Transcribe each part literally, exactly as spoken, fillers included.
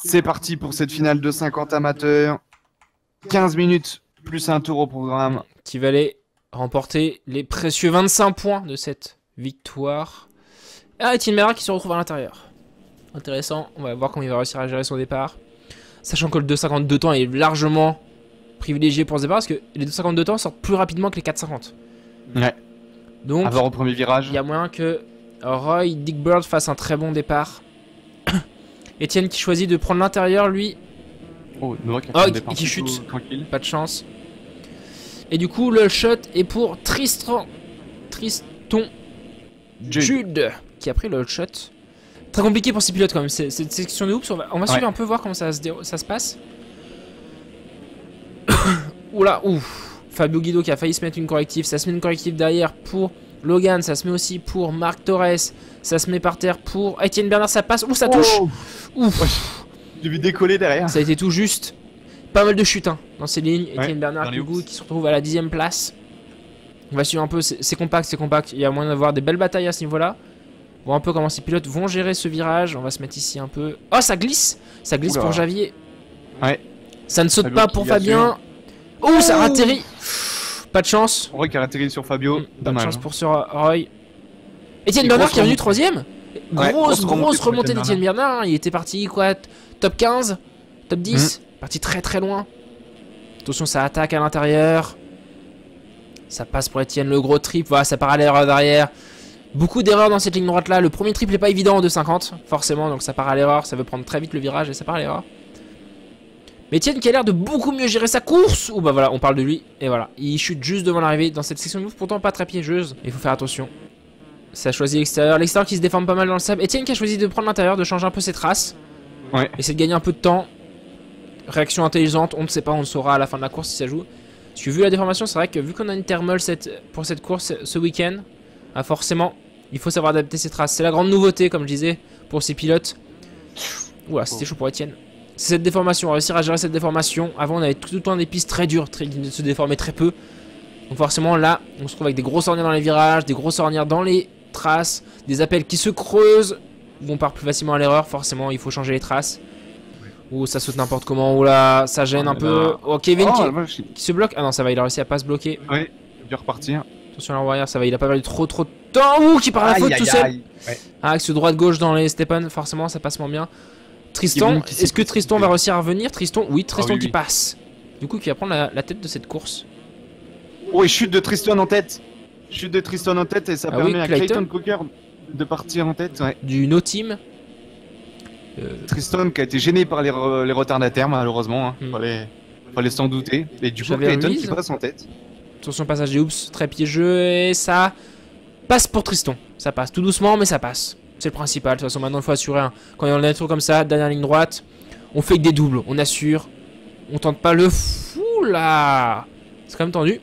C'est parti pour cette finale de cinquante amateurs. quinze minutes plus un tour au programme. Qui va aller remporter les précieux vingt-cinq points de cette victoire. Ah, Etienne Bernard qui se retrouve à l'intérieur. Intéressant, on va voir comment il va réussir à gérer son départ. Sachant que le deux cinquante-deux temps est largement privilégié pour ce départ parce que les deux cinquante-deux temps sortent plus rapidement que les quatre cinquante. Ouais. Donc, avoir au premier virage. Il y a moyen que Roy Dickbird fasse un très bon départ. Etienne qui choisit de prendre l'intérieur, lui. Oh, Noah qui, oh, a qui, qui chute. Tranquille. Pas de chance. Et du coup, le shot est pour Tristan. Triston Jude. Jude qui a pris le shot. Très compliqué pour ces pilotes quand même. Cette section de hoops, on va, on va ouais. suivre un peu, voir comment ça se, ça se passe. Oula, ouf. Fabio Guido qui a failli se mettre une corrective. Ça se met une corrective derrière pour Logan. Ça se met aussi pour Marc Torres. Ça se met par terre pour Etienne Bernard. Ça passe. Ouh, ça touche. Oh. Ouf. Ouais. J'ai vu décoller derrière. Ça a été tout juste. Pas mal de chutes hein, dans ces lignes. Etienne ouais, Bernard qui se retrouve à la dixième place. On va suivre un peu. C'est compact, c'est compact. Il y a moyen d'avoir des belles batailles à ce niveau-là. On voit un peu comment ces pilotes vont gérer ce virage. On va se mettre ici un peu. Oh, ça glisse. Ça glisse Oula. pour Javier. Ouais. Ça ne saute Fabio pas pour Fabien. Oh, ça a atterri. Pas de chance. Roy qui a atterri sur Fabio. Mmh, pas de chance pour ce Roy. Etienne Bernard qui est venu troisième. Ouais, grosse, grosse, grosse remontée d'Etienne Bernard. Il était parti quoi, top quinze, top dix. Mmh. Parti très très loin. Attention, ça attaque à l'intérieur. Ça passe pour Etienne, le gros triple. Voilà, ça part à l'erreur derrière. Beaucoup d'erreurs dans cette ligne droite là. Le premier triple n'est pas évident en deux cinquante, forcément. Donc ça part à l'erreur. Ça veut prendre très vite le virage et ça part à l'erreur. Mais Etienne qui a l'air de beaucoup mieux gérer sa course. Ou bah voilà, on parle de lui. Et voilà, il chute juste devant l'arrivée dans cette section de move, pourtant pas très piégeuse. Il faut faire attention. Ça a choisi l'extérieur. L'extérieur qui se déforme pas mal dans le sable. Etienne qui a choisi de prendre l'intérieur, de changer un peu ses traces. Ouais. Essayer de gagner un peu de temps. Réaction intelligente, on ne sait pas, on le saura à la fin de la course si ça joue. Parce que vu la déformation, c'est vrai que vu qu'on a une thermal cette, pour cette course ce week-end, ah forcément, il faut savoir adapter ses traces. C'est la grande nouveauté, comme je disais, pour ces pilotes. Ouah, c'était chaud pour Etienne. C'est cette déformation, réussir à gérer cette déformation. Avant, on avait tout le temps des pistes très dures, très, qui se déformaient très peu. Donc forcément, là, on se trouve avec des grosses ornières dans les virages, des grosses ornières dans les traces, des appels qui se creusent, où on part plus facilement à l'erreur. Forcément, il faut changer les traces. Ouh, ça saute n'importe comment. Ouh là, ça gêne oh, un peu. Oh, Kevin oh, qui, qui se bloque. Ah non, ça va, il a réussi à pas se bloquer. Oui, il a dû repartir. Attention à l'arrière, ça va, il a pas perdu trop trop de temps. Ouh, qui part à la faute aïe, tout aïe, seul. Aïe. Ouais. Ah, avec ce droite-gauche dans les Stepan, forcément, ça passe moins bien. Tristan, est-ce que Tristan va réussir à revenir? Tristan, oui, Tristan oh, oui, qui oui. passe. Du coup, qui va prendre la, la tête de cette course. Oh, et chute de Tristan en tête. Chute de Tristan en tête et ça ah, permet oui, à Clayton Coker de partir en tête. Ouais. Du no team. Euh... Tristan qui a été gêné par les, re les retardataires malheureusement, hein. hmm. fallait, fallait s'en douter. Et du coup Clayton qui passe en tête. Attention passage des hoops, très piégeux et ça passe pour Tristan. Ça passe tout doucement mais ça passe. C'est le principal, de toute façon maintenant il faut assurer hein. Quand il y a un tour comme ça, dernière ligne droite, on fait que des doubles, on assure. On tente pas le fou là. C'est quand même tendu.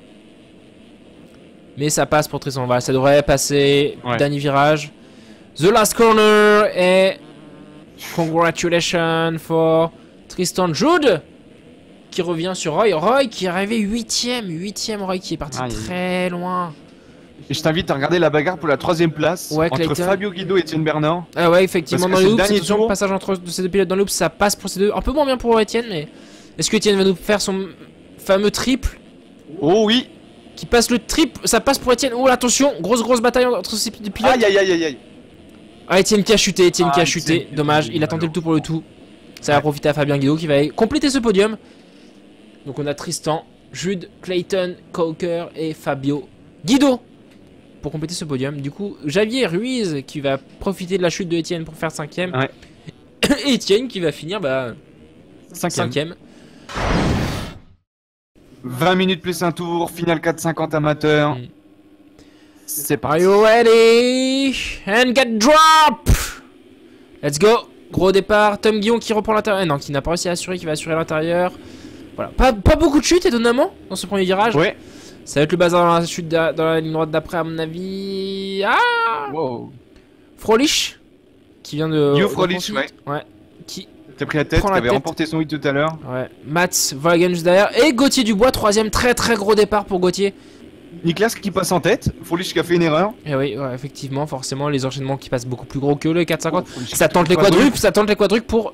Mais ça passe pour Tristan, voilà, ça devrait passer. Ouais. Dernier virage. The last corner et... Congratulations for Tristan Jude qui revient sur Roy. Roy qui est arrivé huitième. huitième Roy qui est parti ah, très loin. Et je t'invite à regarder la bagarre pour la troisième place ouais, entre Clayton. Fabio Guido et Etienne Bernard. Ah ouais, effectivement, dans les hoops, attention, le passage entre ces deux pilotes dans les hoops, ça passe pour ces deux. Un peu moins bien pour Etienne, mais est-ce que Etienne va nous faire son fameux triple? Oh oui. Qui passe le triple, ça passe pour Etienne. Oh attention, grosse grosse bataille entre ces deux pilotes. Aïe aïe aïe aïe aïe. Ah, Etienne qui a chuté, Etienne ah, qui a chuté, dommage, il a tenté le tout pour le tout. Ça va profiter à Fabien Guido qui va compléter ce podium. Donc on a Tristan, Jude, Clayton, Coker et Fabio Guido pour compléter ce podium. Du coup, Javier Ruiz qui va profiter de la chute de Etienne pour faire cinquième. Ouais. Et Etienne qui va finir bah, cinquième. cinquième. vingt minutes plus un tour, finale quatre cinquante amateurs. Mm. C'est parti. Are you ready? And get drop! Let's go! Gros départ. Tom Guillon qui reprend l'intérieur. Non, qui n'a pas réussi à assurer, qui va assurer l'intérieur. Voilà. Pas, pas beaucoup de chutes, étonnamment, dans ce premier virage. Ouais. Ça va être le bazar dans la chute, dans la ligne droite d'après, à mon avis. Ah! Wow. Frolich qui vient de. You Frolich, ouais. Ouais. Qui. T'as pris la tête, qui avait remporté son hit tout à l'heure. Ouais. Mats Volgen juste derrière. Et Gauthier Dubois, troisième. Très très gros départ pour Gauthier. Niklas qui passe en tête, Frolich qui a fait une erreur. Et oui, ouais, effectivement, forcément, les enchaînements qui passent beaucoup plus gros que le quatre cinquante. Oh, ça tente les quadruples, ça tente les quadruples pour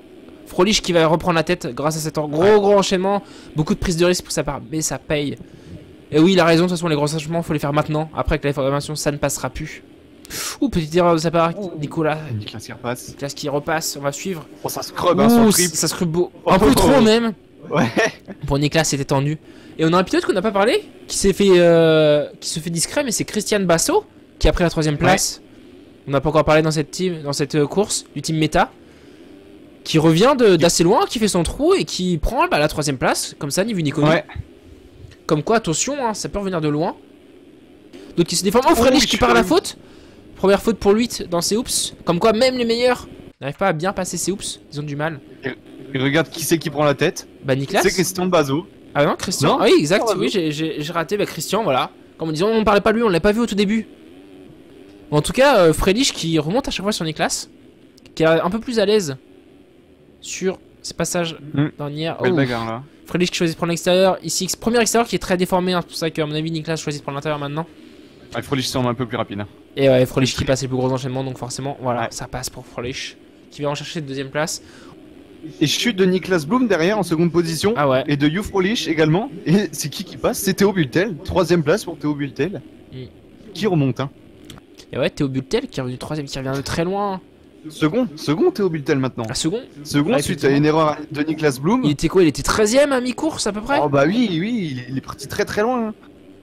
Frolich qui va reprendre la tête grâce à cet gros ouais. gros enchaînement. Beaucoup de prise de risque pour sa part, mais ça paye. Et oui, il a raison, de toute façon, les gros enchaînements, faut les faire maintenant. Après, avec la formation, ça ne passera plus. Ouh, petite erreur de sa part, oh. Nicolas. Nicolas qui repasse. Nicolas qui repasse, on va suivre. Oh, ça scrub, hein, son trip. Ça scrub beau. Un peu oh, trop oh. même. Ouais. Pour Nicolas, c'était tendu. Et on a un pilote qu'on n'a pas parlé, qui s'est fait, euh, qui se fait discret, mais c'est Christian Basso qui a pris la troisième place. Ouais. On n'a pas encore parlé dans cette team, dans cette course du team Meta, qui revient d'assez loin, qui fait son trou et qui prend bah, la troisième place, comme ça, ni vu ni connu. Ouais. Comme quoi, attention, hein, ça peut revenir de loin. Donc il se déforme. Oh, Frédéric qui part à la faute. Première faute pour lui dans ses oops. Comme quoi, même les meilleurs n'arrivent pas à bien passer ses oops. Ils ont du mal. Et, et regarde qui c'est qui prend la tête. Bah, Nicolas. C'est Christian Basso. Ah non, Christian. Non, ah oui, exact. Oh, oui, j'ai raté. Bah, Christian, voilà. Comme on disait, on ne parlait pas de lui, on l'a pas vu au tout début. Bon, en tout cas, euh, Frédéric qui remonte à chaque fois sur Nicolas. Qui est un peu plus à l'aise sur ces passages mmh. derniers. Belle oh. bagarre là. Frédéric qui choisit de prendre l'extérieur. Ici, premier extérieur qui est très déformé. Hein. C'est pour ça qu'à mon avis, Nicolas choisit de prendre l'intérieur maintenant. Ouais, Frolich semble un peu plus rapide. Et ouais, Frolich qui passe les plus gros enchaînements, donc forcément, voilà, ouais. ça passe pour Frolich, qui va en chercher de deuxième place. Et chute de Niklas Blum derrière en seconde position. Ah ouais. Et de Hugh Frolich également. Et c'est qui qui passe? C'est Théo Bultel. Troisième place pour Théo Bultel. Mm. Qui remonte, hein. Et ouais, Théo Bultel qui est revenu troisième, qui revient de très loin. Second, second Théo Bultel maintenant. Ah, second Second ouais, suite à une erreur de Niklas Blum. Il était quoi? Il était treizième à mi-course à peu près? Oh bah oui, oui, il est parti très très loin. Hein.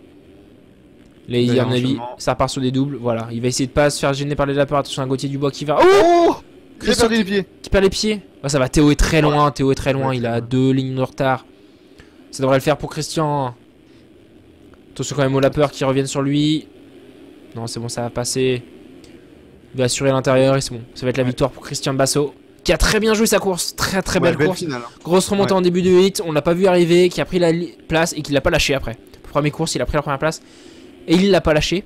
Là, il dit à mon avis, ça part sur des doubles, voilà. Il va essayer de pas se faire gêner par les lapeurs. Attention à Gauthier Dubois qui va. Oh, qui perd les pieds. Qui perd les pieds. Oh, ça va, Théo est très loin. Théo est très loin. Il a deux lignes de retard. Ça devrait le faire pour Christian. Attention quand même aux lapeurs qui reviennent sur lui. Non, c'est bon, ça va passer. Il va assurer l'intérieur et c'est bon. Ça va être la victoire pour Christian Basso, qui a très bien joué sa course. Très très belle, ouais, belle course. Finale. Grosse remontée ouais. en début de huit. On l'a pas vu arriver. Qui a pris la place et qui l'a pas lâché après. Première course, il a pris la première place. Et il l'a pas lâché.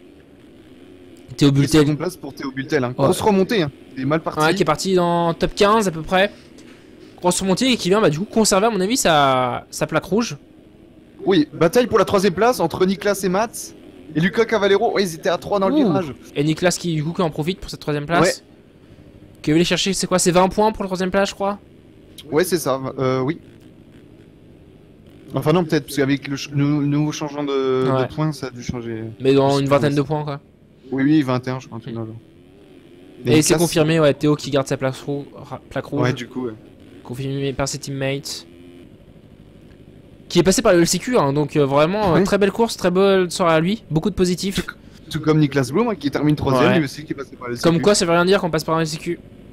Théo Bultel. Seconde place pour Théo Bultel. Hein. Grosse ouais. remontée. Hein. Il est mal parti. Ouais, qui est parti dans top quinze à peu près. Grosse remontée et qui vient bah, du coup conserver à mon avis sa, sa plaque rouge. Oui, bataille pour la troisième place entre Nicolas et Mats. Et Luca Cavallero. Ouais, ils étaient à trois dans le virage. Et Nicolas qui du coup en profite pour cette troisième place. Ouais. Qui veut aller chercher, c'est quoi? C'est vingt points pour la troisième place, je crois. Ouais, c'est ça. Euh, oui. Enfin non, peut-être, parce qu'avec le, le nouveau changement de, ouais. de points, ça a dû changer. Mais dans une vingtaine de points, quoi. Oui, oui, vingt et un, je crois. Mmh. Et, et c'est confirmé, ouais, Théo qui garde sa plaque, rou plaque rouge. Ouais, du coup, ouais. Confirmé par ses teammates. Qui est passé par le L C Q, hein, donc euh, vraiment, ouais. euh, très belle course, très belle soirée à lui, beaucoup de positifs. Tout, tout comme Niklas Blum, hein, qui termine troisième, ouais. lui aussi, qui est passé par le L C Q. Comme quoi, ça veut rien dire qu'on passe par un L C Q.